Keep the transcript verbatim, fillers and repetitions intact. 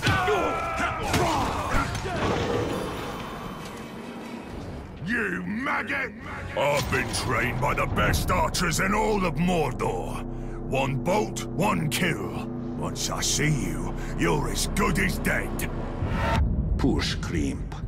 You maggot! I've been trained by the best archers in all of Mordor. One bolt, one kill. Once I see you, you're as good as dead. Push, Crimp.